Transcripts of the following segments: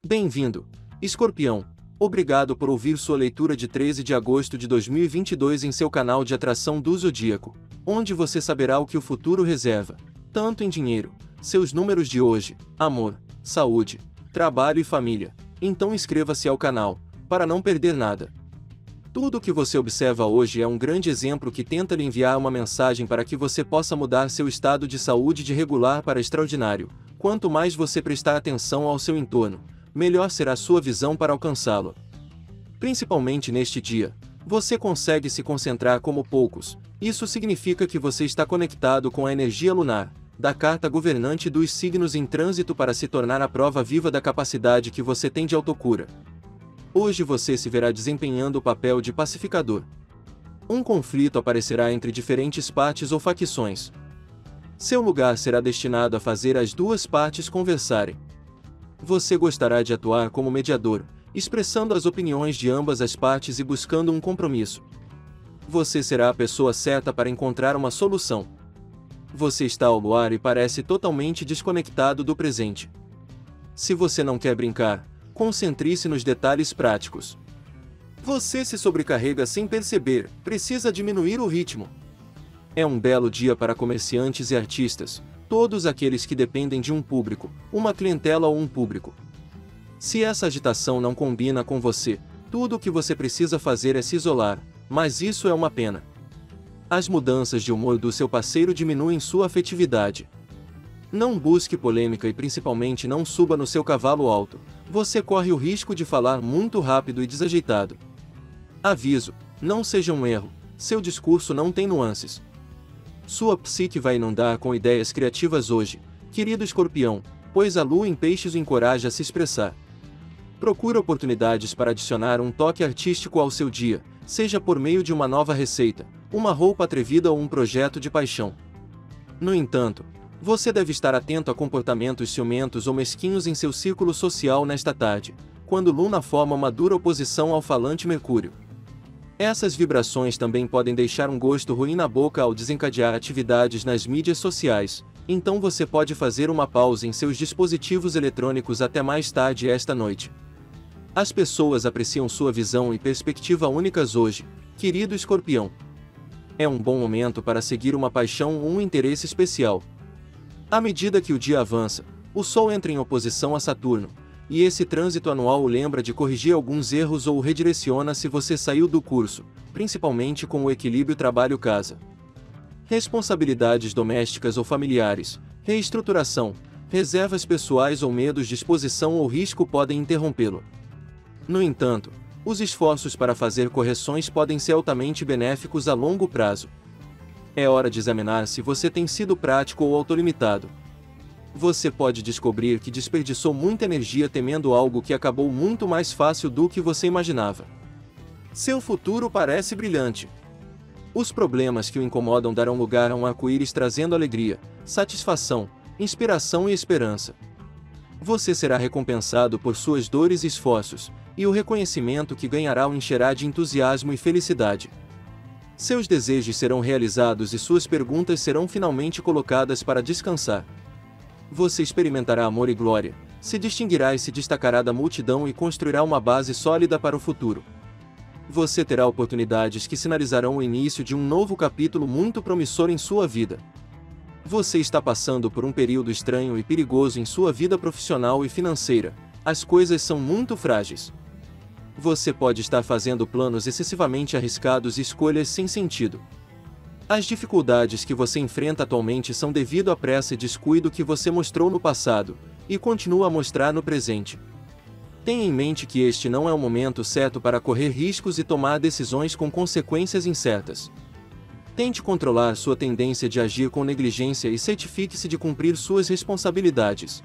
Bem-vindo, Escorpião. Obrigado por ouvir sua leitura de 13 de agosto de 2022 em seu canal de atração do Zodíaco, onde você saberá o que o futuro reserva, tanto em dinheiro, seus números de hoje, amor, saúde, trabalho e família. Então inscreva-se ao canal, para não perder nada. Tudo o que você observa hoje é um grande exemplo que tenta lhe enviar uma mensagem para que você possa mudar seu estado de saúde de regular para extraordinário. Quanto mais você prestar atenção ao seu entorno, melhor será sua visão para alcançá-lo. Principalmente neste dia, você consegue se concentrar como poucos. Isso significa que você está conectado com a energia lunar, da carta governante dos signos em trânsito para se tornar a prova viva da capacidade que você tem de autocura. Hoje você se verá desempenhando o papel de pacificador. Um conflito aparecerá entre diferentes partes ou facções. Seu lugar será destinado a fazer as duas partes conversarem. Você gostará de atuar como mediador, expressando as opiniões de ambas as partes e buscando um compromisso. Você será a pessoa certa para encontrar uma solução. Você está ao luar e parece totalmente desconectado do presente. Se você não quer brincar, concentre-se nos detalhes práticos. Você se sobrecarrega sem perceber, precisa diminuir o ritmo. É um belo dia para comerciantes e artistas, todos aqueles que dependem de um público, uma clientela ou um público. Se essa agitação não combina com você, tudo o que você precisa fazer é se isolar, mas isso é uma pena. As mudanças de humor do seu parceiro diminuem sua afetividade. Não busque polêmica e principalmente não suba no seu cavalo alto, você corre o risco de falar muito rápido e desajeitado. Aviso, não seja um erro, seu discurso não tem nuances. Sua psique vai inundar com ideias criativas hoje, querido Escorpião, pois a lua em peixes o encoraja a se expressar. Procure oportunidades para adicionar um toque artístico ao seu dia, seja por meio de uma nova receita, uma roupa atrevida ou um projeto de paixão. No entanto, você deve estar atento a comportamentos ciumentos ou mesquinhos em seu círculo social nesta tarde, quando Luna forma uma dura oposição ao falante Mercúrio. Essas vibrações também podem deixar um gosto ruim na boca ao desencadear atividades nas mídias sociais, então você pode fazer uma pausa em seus dispositivos eletrônicos até mais tarde esta noite. As pessoas apreciam sua visão e perspectiva únicas hoje, querido Escorpião. É um bom momento para seguir uma paixão ou um interesse especial. À medida que o dia avança, o Sol entra em oposição a Saturno, e esse trânsito anual o lembra de corrigir alguns erros ou o redireciona se você saiu do curso, principalmente com o equilíbrio trabalho-casa. Responsabilidades domésticas ou familiares, reestruturação, reservas pessoais ou medos de exposição ou risco podem interrompê-lo. No entanto, os esforços para fazer correções podem ser altamente benéficos a longo prazo. É hora de examinar se você tem sido prático ou autolimitado. Você pode descobrir que desperdiçou muita energia temendo algo que acabou muito mais fácil do que você imaginava. Seu futuro parece brilhante. Os problemas que o incomodam darão lugar a um arco-íris trazendo alegria, satisfação, inspiração e esperança. Você será recompensado por suas dores e esforços, e o reconhecimento que ganhará o encherá de entusiasmo e felicidade. Seus desejos serão realizados e suas perguntas serão finalmente colocadas para descansar. Você experimentará amor e glória, se distinguirá e se destacará da multidão e construirá uma base sólida para o futuro. Você terá oportunidades que sinalizarão o início de um novo capítulo muito promissor em sua vida. Você está passando por um período estranho e perigoso em sua vida profissional e financeira. As coisas são muito frágeis. Você pode estar fazendo planos excessivamente arriscados e escolhas sem sentido. As dificuldades que você enfrenta atualmente são devido à pressa e descuido que você mostrou no passado, e continua a mostrar no presente. Tenha em mente que este não é o momento certo para correr riscos e tomar decisões com consequências incertas. Tente controlar sua tendência de agir com negligência e certifique-se de cumprir suas responsabilidades.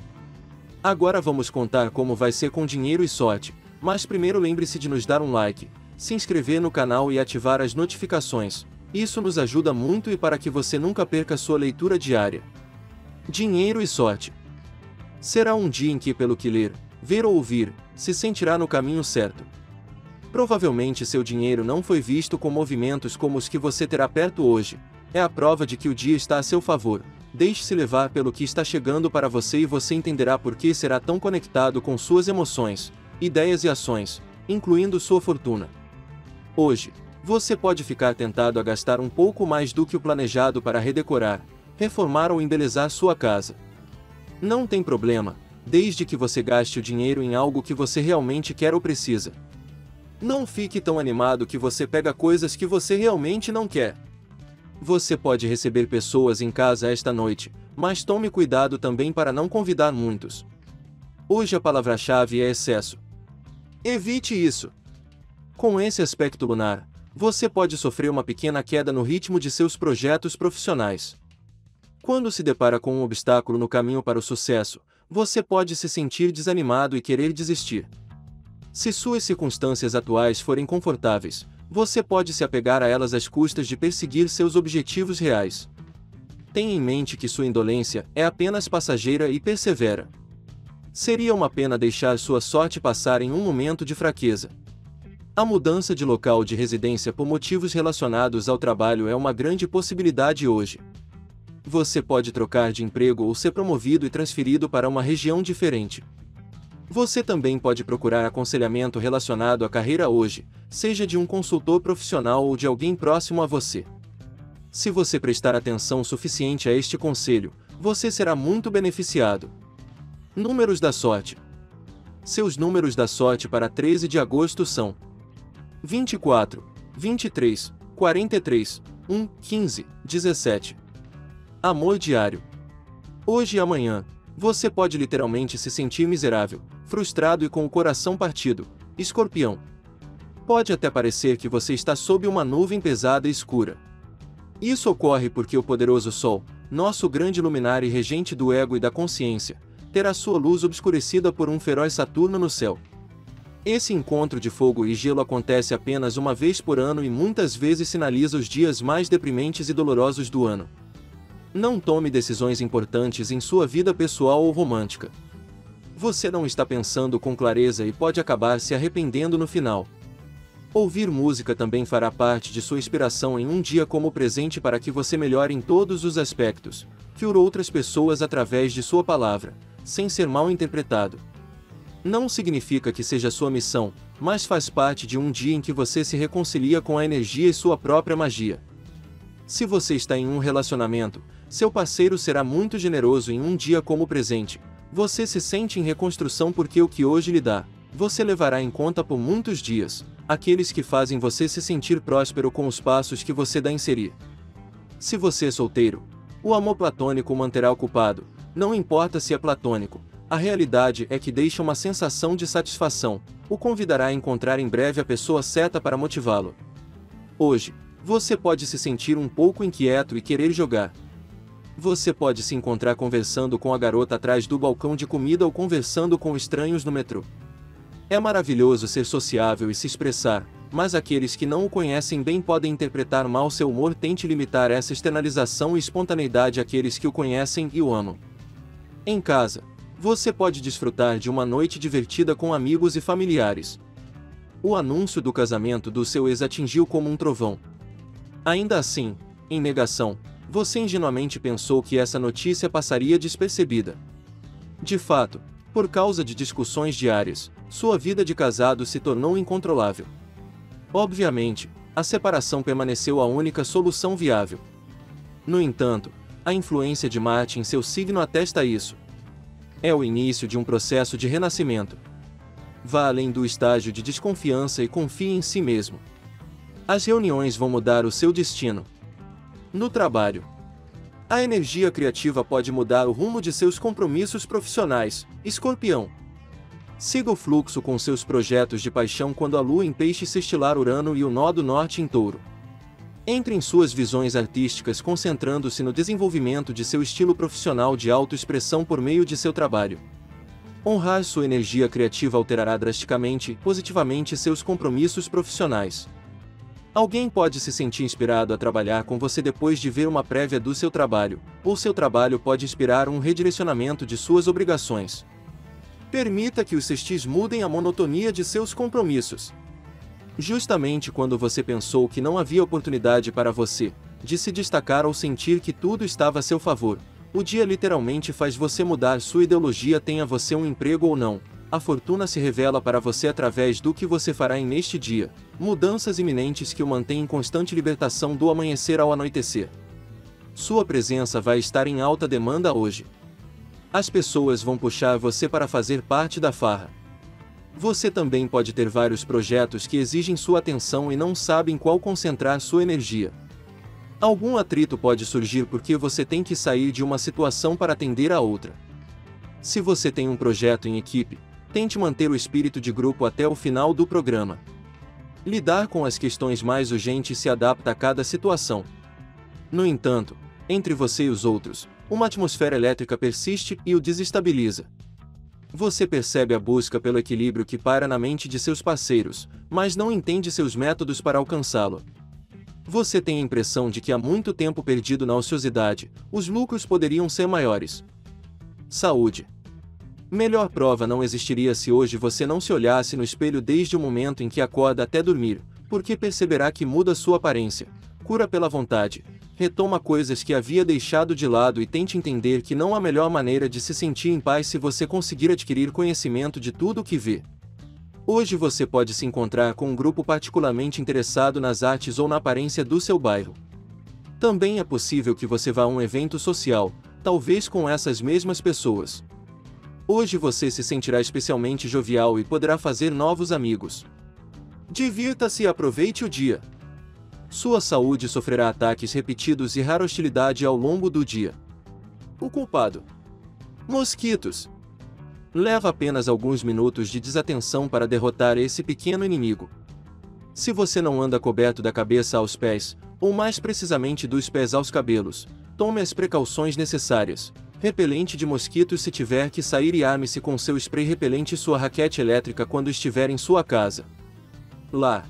Agora vamos contar como vai ser com dinheiro e sorte, mas primeiro lembre-se de nos dar um like, se inscrever no canal e ativar as notificações. Isso nos ajuda muito e para que você nunca perca sua leitura diária. Dinheiro e sorte. Será um dia em que, pelo que ler, ver ou ouvir, se sentirá no caminho certo. Provavelmente seu dinheiro não foi visto com movimentos como os que você terá perto hoje. É a prova de que o dia está a seu favor. Deixe-se levar pelo que está chegando para você e você entenderá por que será tão conectado com suas emoções, ideias e ações, incluindo sua fortuna. Hoje, você pode ficar tentado a gastar um pouco mais do que o planejado para redecorar, reformar ou embelezar sua casa. Não tem problema, desde que você gaste o dinheiro em algo que você realmente quer ou precisa. Não fique tão animado que você pega coisas que você realmente não quer. Você pode receber pessoas em casa esta noite, mas tome cuidado também para não convidar muitos. Hoje a palavra-chave é excesso. Evite isso. Com esse aspecto lunar, você pode sofrer uma pequena queda no ritmo de seus projetos profissionais. Quando se depara com um obstáculo no caminho para o sucesso, você pode se sentir desanimado e querer desistir. Se suas circunstâncias atuais forem confortáveis, você pode se apegar a elas às custas de perseguir seus objetivos reais. Tenha em mente que sua indolência é apenas passageira e persevera. Seria uma pena deixar sua sorte passar em um momento de fraqueza. A mudança de local de residência por motivos relacionados ao trabalho é uma grande possibilidade hoje. Você pode trocar de emprego ou ser promovido e transferido para uma região diferente. Você também pode procurar aconselhamento relacionado à carreira hoje, seja de um consultor profissional ou de alguém próximo a você. Se você prestar atenção suficiente a este conselho, você será muito beneficiado. Números da sorte. Seus números da sorte para 13 de agosto são 24, 23, 43, 1, 15, 17. Amor diário. Hoje e amanhã, você pode literalmente se sentir miserável, frustrado e com o coração partido, Escorpião. Pode até parecer que você está sob uma nuvem pesada e escura. Isso ocorre porque o poderoso Sol, nosso grande luminar e regente do ego e da consciência, terá sua luz obscurecida por um feroz Saturno no céu. Esse encontro de fogo e gelo acontece apenas uma vez por ano e muitas vezes sinaliza os dias mais deprimentes e dolorosos do ano. Não tome decisões importantes em sua vida pessoal ou romântica. Você não está pensando com clareza e pode acabar se arrependendo no final. Ouvir música também fará parte de sua inspiração em um dia como presente para que você melhore em todos os aspectos, cure outras pessoas através de sua palavra, sem ser mal interpretado. Não significa que seja sua missão, mas faz parte de um dia em que você se reconcilia com a energia e sua própria magia. Se você está em um relacionamento, seu parceiro será muito generoso em um dia como presente. Você se sente em reconstrução porque o que hoje lhe dá, você levará em conta por muitos dias, aqueles que fazem você se sentir próspero com os passos que você dá a inserir. Se você é solteiro, o amor platônico o manterá ocupado, não importa se é platônico, a realidade é que deixa uma sensação de satisfação, o convidará a encontrar em breve a pessoa certa para motivá-lo. Hoje, você pode se sentir um pouco inquieto e querer jogar. Você pode se encontrar conversando com a garota atrás do balcão de comida ou conversando com estranhos no metrô. É maravilhoso ser sociável e se expressar, mas aqueles que não o conhecem bem podem interpretar mal seu humor. Tente limitar essa externalização e espontaneidade àqueles que o conhecem e o amam. Em casa, você pode desfrutar de uma noite divertida com amigos e familiares. O anúncio do casamento do seu ex atingiu como um trovão. Ainda assim, em negação, você ingenuamente pensou que essa notícia passaria despercebida. De fato, por causa de discussões diárias, sua vida de casado se tornou incontrolável. Obviamente, a separação permaneceu a única solução viável. No entanto, a influência de Marte em seu signo atesta isso. É o início de um processo de renascimento. Vá além do estágio de desconfiança e confie em si mesmo. As reuniões vão mudar o seu destino. No trabalho, a energia criativa pode mudar o rumo de seus compromissos profissionais, Escorpião. Siga o fluxo com seus projetos de paixão quando a lua em peixe sextilar Urano e o nó do norte em touro. Entre em suas visões artísticas concentrando-se no desenvolvimento de seu estilo profissional de autoexpressão por meio de seu trabalho. Honrar sua energia criativa alterará drasticamente, positivamente seus compromissos profissionais. Alguém pode se sentir inspirado a trabalhar com você depois de ver uma prévia do seu trabalho, ou seu trabalho pode inspirar um redirecionamento de suas obrigações. Permita que os sextis mudem a monotonia de seus compromissos. Justamente quando você pensou que não havia oportunidade para você, de se destacar ou sentir que tudo estava a seu favor, O dia literalmente faz você mudar sua ideologia, tenha você um emprego ou não. A fortuna se revela para você através do que você fará neste dia. Mudanças iminentes que o mantêm em constante libertação do amanhecer ao anoitecer. Sua presença vai estar em alta demanda hoje. As pessoas vão puxar você para fazer parte da farra. Você também pode ter vários projetos que exigem sua atenção e não sabe em qual concentrar sua energia. Algum atrito pode surgir porque você tem que sair de uma situação para atender a outra. Se você tem um projeto em equipe, tente manter o espírito de grupo até o final do programa. Lidar com as questões mais urgentes se adapta a cada situação. No entanto, entre você e os outros, uma atmosfera elétrica persiste e o desestabiliza. Você percebe a busca pelo equilíbrio que paira na mente de seus parceiros, mas não entende seus métodos para alcançá-lo. Você tem a impressão de que há muito tempo perdido na ociosidade, os lucros poderiam ser maiores. Saúde. Melhor prova não existiria se hoje você não se olhasse no espelho desde o momento em que acorda até dormir, porque perceberá que muda sua aparência, cura pela vontade, retoma coisas que havia deixado de lado e tente entender que não há melhor maneira de se sentir em paz se você conseguir adquirir conhecimento de tudo o que vê. Hoje você pode se encontrar com um grupo particularmente interessado nas artes ou na aparência do seu bairro. Também é possível que você vá a um evento social, talvez com essas mesmas pessoas. Hoje você se sentirá especialmente jovial e poderá fazer novos amigos. Divirta-se e aproveite o dia. Sua saúde sofrerá ataques repetidos e rara hostilidade ao longo do dia. O culpado: mosquitos. Leva apenas alguns minutos de desatenção para derrotar esse pequeno inimigo. Se você não anda coberto da cabeça aos pés, ou mais precisamente dos pés aos cabelos, tome as precauções necessárias. Repelente de mosquitos se tiver que sair e arme-se com seu spray repelente e sua raquete elétrica quando estiver em sua casa. Lá.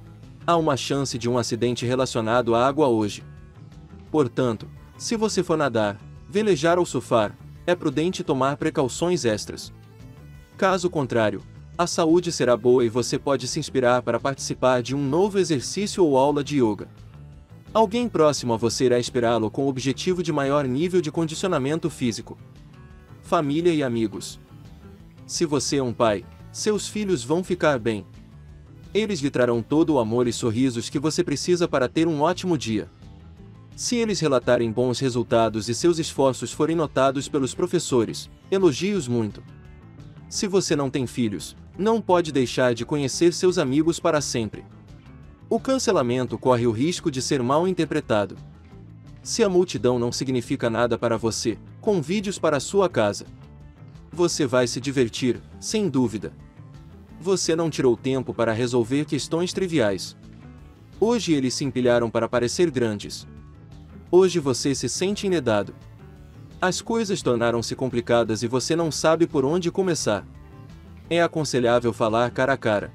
Há uma chance de um acidente relacionado à água hoje. Portanto, se você for nadar, velejar ou surfar, é prudente tomar precauções extras. Caso contrário, a saúde será boa e você pode se inspirar para participar de um novo exercício ou aula de yoga. Alguém próximo a você irá esperá-lo com o objetivo de maior nível de condicionamento físico. Família e amigos. Se você é um pai, seus filhos vão ficar bem. Eles lhe trarão todo o amor e sorrisos que você precisa para ter um ótimo dia. Se eles relatarem bons resultados e seus esforços forem notados pelos professores, elogie-os muito. Se você não tem filhos, não pode deixar de conhecer seus amigos para sempre. O cancelamento corre o risco de ser mal interpretado. Se a multidão não significa nada para você, convide-os para a sua casa. Você vai se divertir, sem dúvida. Você não tirou tempo para resolver questões triviais. Hoje eles se empilharam para parecer grandes. Hoje você se sente enredado. As coisas tornaram-se complicadas e você não sabe por onde começar. É aconselhável falar cara a cara.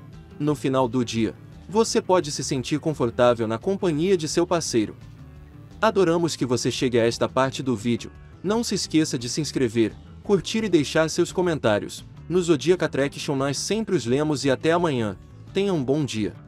No final do dia, você pode se sentir confortável na companhia de seu parceiro. Adoramos que você chegue a esta parte do vídeo. Não se esqueça de se inscrever, curtir e deixar seus comentários. No Zodiac Attraction nós sempre os lemos e até amanhã. Tenha um bom dia.